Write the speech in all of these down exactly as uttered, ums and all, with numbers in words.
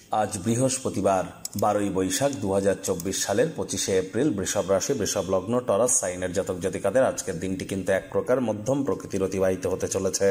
আজ বৃহস্পতিবার বারোই বৈশাখ দু হাজার চব্বিশ সালের পঁচিশে এপ্রিল। বৃষভ রাশি, বৃষভ লগ্ন, টরাস সাইনের জাতক জাতিকাদের আজকের দিনটি কিন্তু এক প্রকার মধ্যম প্রকৃতির অতিবাহিত হতে চলেছে।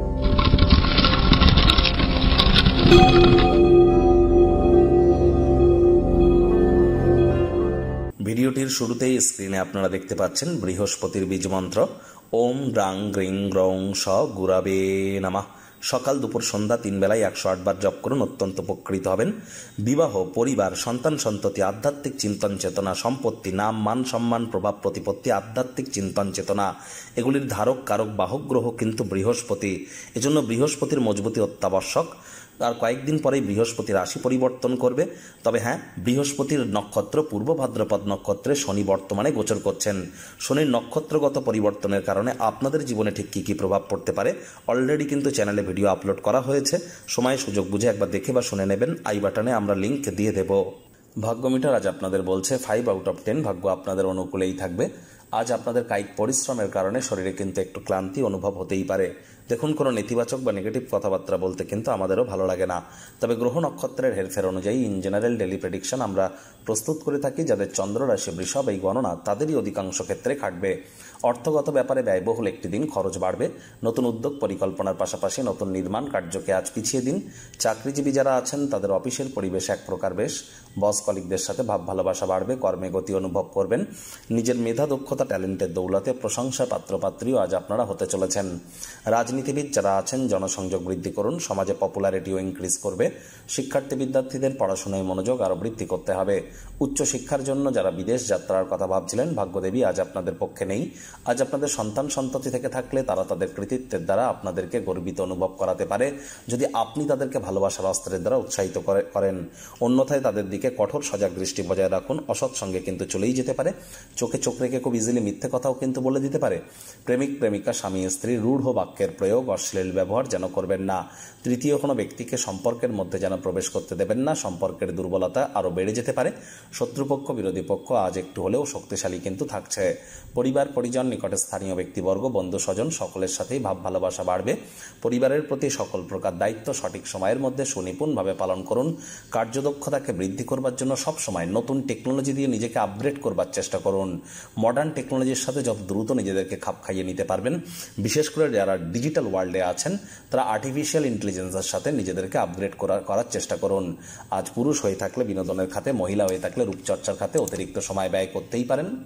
ভিডিওটির শুরুতেই স্ক্রিনে আপনারা দেখতে পাচ্ছেন বৃহস্পতির বীজ মন্ত্র ওম রাং গ্রিং গ্রং স গুরাবে নামা। সকাল দুপুর সন্ধ্যা তিন বেলায় একশো আট বার জপ করুন, অত্যন্ত উপকৃত হবেন। বিবাহ, পরিবার, সন্তান সন্ততি, আধ্যাত্মিক চিন্তন চেতনা, সম্পত্তি, নাম মান সম্মান, প্রভাব প্রতিপত্তি, আধ্যাত্মিক চিন্তন চেতনা, এগুলির ধারক কারক বাহক গ্রহ কিন্তু বৃহস্পতি। এজন্য বৃহস্পতির মজবুতি অত্যাবশ্যক। আর কয়েকদিন পরেই বৃহস্পতি রাশি পরিবর্তন করবে। তবে হ্যাঁ, বৃহস্পতির নক্ষত্র পূর্ব ভাদ্রপদ নক্ষত্রে শনি বর্তমানে গোচর করছেন। শনির নক্ষত্রগত পরিবর্তনের কারণে আপনাদের জীবনে ঠিক কী কী প্রভাব পড়তে পারে অলরেডি কিন্তু চ্যানেলে ভিডিও আপলোড করা হয়েছে। সময় সুযোগ বুঝে একবার দেখে বা শুনে নেবেন। আই বাটনে আমরা লিঙ্ক দিয়ে দেব। ভাগ্যমিটার আজ আপনাদের বলছে ফাইভ আউট অফ টেন, ভাগ্য আপনাদের অনুকূলেই থাকবে। আজ আপনাদের কায়িক পরিশ্রমের কারণে শরীরে কিন্তু একটু ক্লান্তি অনুভব হতেই পারে। দেখুন, কোনো নেতিবাচক বা নেগেটিভ কথাবার্তা বলতে কিন্তু আমাদেরও ভালো লাগে না। তবে গ্রহ নক্ষত্রের হেরফের অনুযায়ী ইন জেনারেল ডেলি প্রেডিকশন আমরা প্রস্তুত করে থাকি। যাদের চন্দ্র রাশি বৃষভ, এই গণনা তাদেরই অধিকাংশ ক্ষেত্রে খাটবে। অর্থগত ব্যাপারে ব্যয়বহুল একটি দিন, খরচ বাড়বে। নতুন উদ্যোগ পরিকল্পনার পাশাপাশি নতুন নির্মাণ কার্যকে আজ পিছিয়ে দিন। চাকরিজীবী যারা আছেন তাদের অফিসের পরিবেশ এক প্রকার বেশ। বস কলিগদের সাথে ভাব ভালোবাসা বাড়বে, কর্মে গতি অনুভব করবেন। নিজের মেধা দক্ষতা ট্যালেন্টের দৌলতে প্রশংসা পাত্রপাত্রীও আজ আপনারা হতে চলেছেন। রাজনীতিবিদ যারা আছেন জনসংযোগ বৃদ্ধি করুন, সমাজে পপুলারিটিও ইনক্রিজ করবে। শিক্ষার্থী বিদ্যার্থীদের পড়াশোনায় মনোযোগ আরও বৃদ্ধি করতে হবে। উচ্চশিক্ষার জন্য যারা বিদেশ যাত্রার কথা ভাবছিলেন, ভাগ্যদেবী আজ আপনাদের পক্ষে নেই। আজ আপনাদের সন্তান সন্ততি থেকে থাকলে তারা তাদের কৃতিত্বের দ্বারা আপনাদেরকে গর্বিত অনুভব করাতে পারে, যদি আপনি তাদেরকে ভালোবাসার অস্ত্রের দ্বারা উৎসাহিত করেন। অন্যথায় তাদের দিকে কঠোর সজাগ দৃষ্টি বজায় রাখুন। অসৎ সঙ্গে কিন্তু চলেই যেতে পারে। চোখে চোখ রেখে খুব ইজিলি মিথ্যে কথাও কিন্তু বলে দিতে পারে। প্রেমিক প্রেমিকা, স্বামী স্ত্রী রূঢ় বাক্যের প্রয়োগ, অশ্লীল ব্যবহার যেন করবেন না। তৃতীয় কোনো ব্যক্তিকে সম্পর্কের মধ্যে যেন প্রবেশ করতে দেবেন না। সম্পর্কের দুর্বলতা আরও বেড়ে যেতে পারে। শত্রুপক্ষ বিরোধী পক্ষ আজ একটু হলেও শক্তিশালী কিন্তু থাকছে। পরিবার পরিজন, নিকটে স্থানীয় ব্যক্তিবর্গ, বন্ধু স্বজন সকলের সাথেই ভাব ভালোবাসা বাড়বে। পরিবারের প্রতি সকল প্রকার দায়িত্ব সঠিক সময়ের মধ্যে সুনিপুণভাবে পালন করুন। কার্যদক্ষতাকে বৃদ্ধি করবার জন্য সবসময় নতুন টেকনোলজি দিয়ে নিজেকে আপগ্রেড করবার চেষ্টা করুন। মডার্ন টেকনোলজির সাথে যত দ্রুত নিজেদেরকে খাপ খাইয়ে নিতে পারবেন। বিশেষ করে যারা ডিজিটাল ওয়ার্ল্ডে আছেন তারা আর্টিফিশিয়াল ইন্টেলিজেন্সের সাথে নিজেদেরকে আপগ্রেড করার করার চেষ্টা করুন। আজ পুরুষ হয়ে থাকলে বিনোদনের খাতে, মহিলা হয়ে থাকলে রূপচর্চার খাতে অতিরিক্ত সময় ব্যয় করতেই পারেন।